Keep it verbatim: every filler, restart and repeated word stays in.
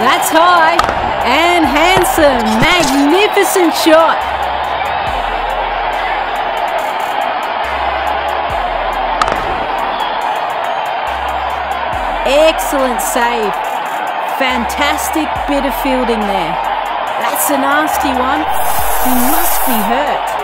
That's high and handsome. Magnificent shot. Excellent save. Fantastic bit of fielding there. That's a nasty one. He must be hurt.